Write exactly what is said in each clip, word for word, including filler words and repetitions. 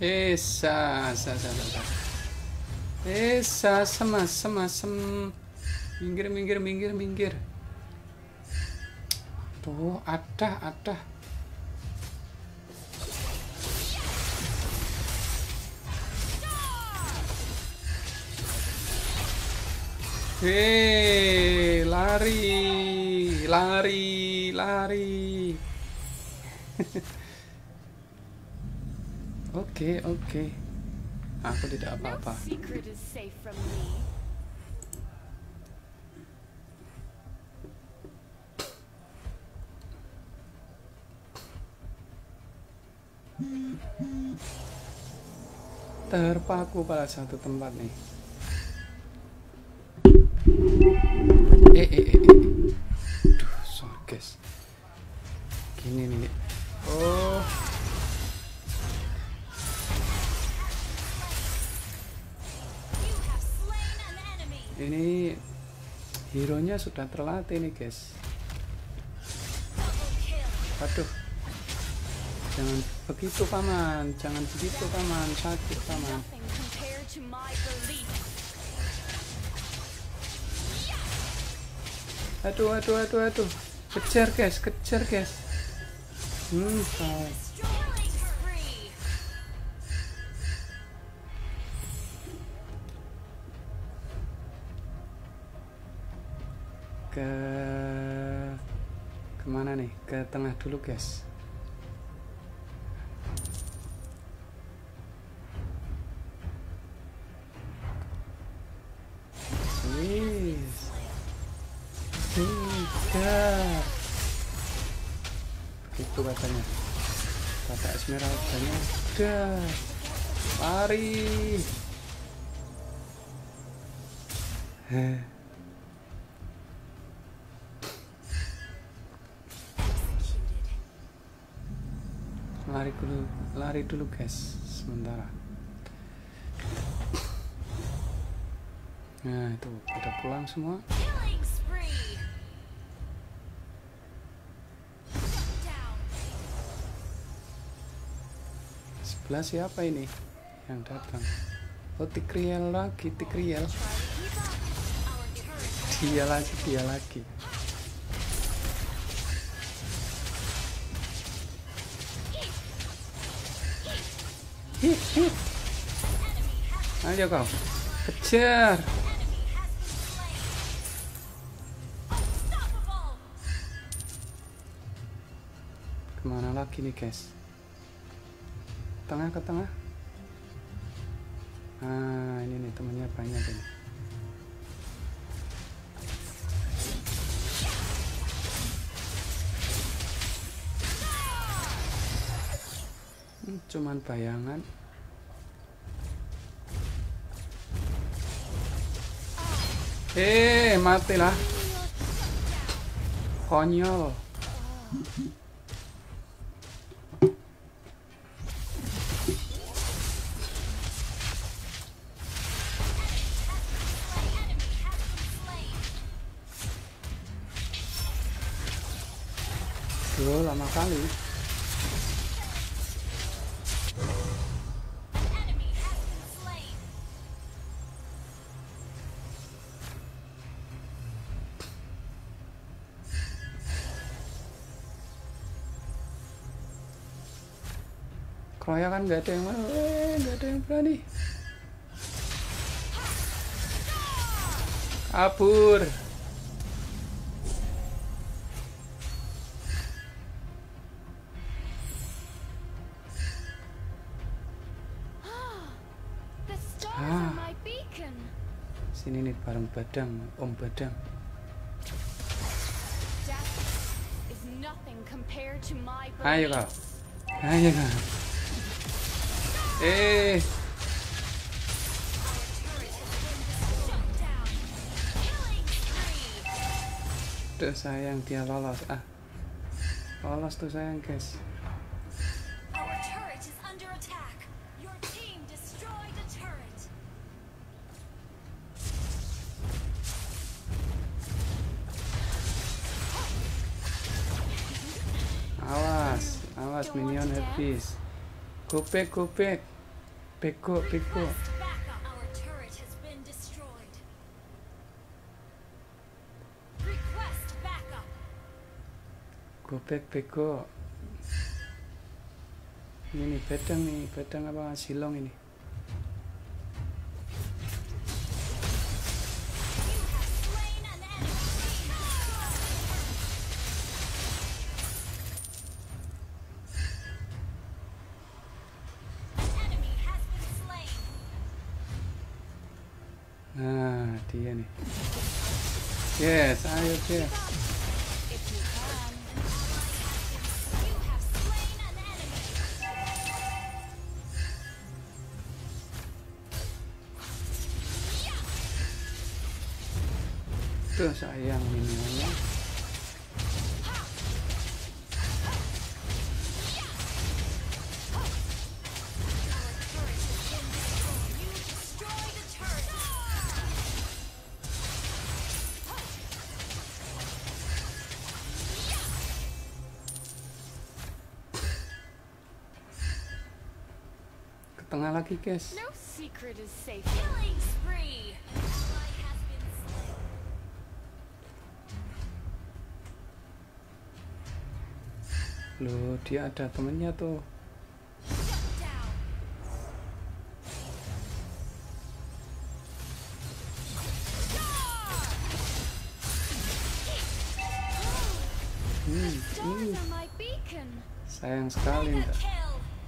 Eh, sa, sa, sa, sa, sa. Eh, sa, sama, sama, sem. Minggir, minggir, minggir, minggir. Tuh, ada, ada. Hei, lari, lari, lari. Oke, oke. Aku tidak apa-apa. Terpaku pada satu tempat nih. Eh, eh, eh, eh. Duh, sorry guys. Gini nih. Oh. Ini hero-nya sudah terlatih nih guys. Aduh. Jangan begitu paman, jangan begitu paman, sakit paman. Aduh, aduh, aduh, aduh. Kejar guys, kejar guys. Hmm, salah. Ke kemana nih? Ke tengah dulu guys. Tidak. Begitu katanya. Kata Esmeralda-nya udah. Lari. Heh. Lari dulu, lari dulu guys, sementara. Nah itu udah pulang semua. Sebelah siapa ini yang datang? Oh, Tikriel lagi, Tikriel. Dia lagi, dia lagi. Hih, hih. Ayo kau, kejar. Kemana lagi nih guys? Tengah ke tengah. Ah, ini nih temannya banyak ini. Hmm, cuman bayangan. Eh, matilah. Konyol. Duh, lama kali. Keroyokan nggak ada yang mau, eh, nggak ada yang berani. Kabur. Ah, sini nih bareng Badang, Om Badang. Ayo kau, ayo kau. Eh, tuh sayang dia lolos. Ah, lolos tuh sayang guys. Awas, awas minion habis. Go back, go back. Peko, peko. Our turret has been destroyed. Request backup. Gopek, peko. Ini nih, pedang nih, pedang apa silong ini. Nah, dia nih. Yes, ayo dia. Tuh sayang minionnya. Ke tengah lagi, guys. No secret is safe. Killing spree. Ally has been slain. Loh, dia ada temennya tuh. Shut down. Hmm, Stars hmm. are my beacon. Sayang sekali Mega enggak. kill.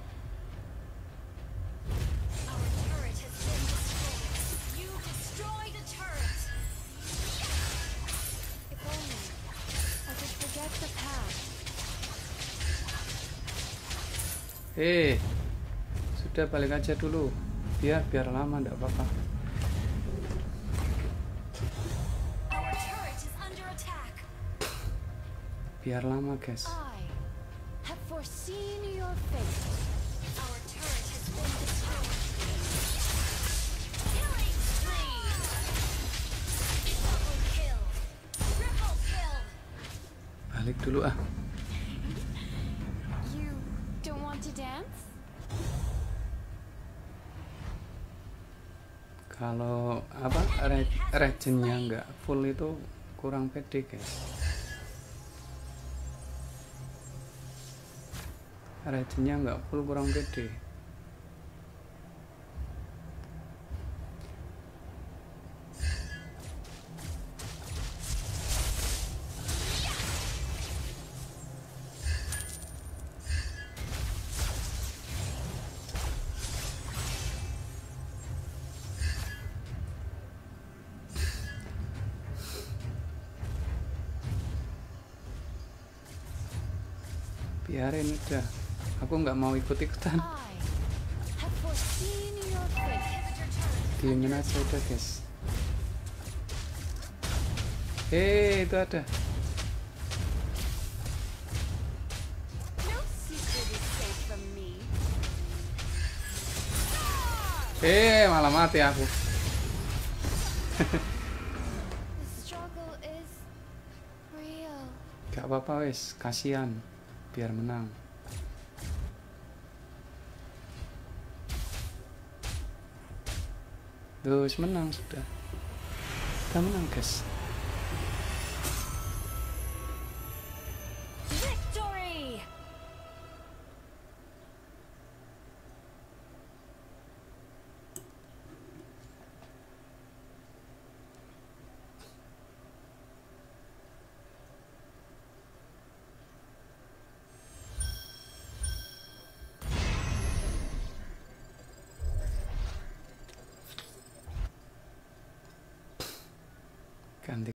Our turret has been destroyed. You destroyed a turret. If only I could forget the past. Eh, sudah balik aja dulu. Biar biar lama enggak apa-apa. Our turret is under attack. Biar lama, guys. I have foreseen your fate. Our turret has been destroyed. Killing spree. Double kill. Triple kill. Balik dulu ah. You don't want to dance? Kalau apa re regennya nggak full itu kurang pede, guys. Regennya nggak full kurang pede. Biarin udah, aku nggak mau ikut-ikutan. I have foreseen your fate. Diemin aja udah, guys. Eh, itu ada. No secret is safe from me. Eh, malah mati aku. The struggle is real. Gak apa-apa, wes, kasihan. Biar menang. Terus menang sudah. Kita menang, guys. Ganti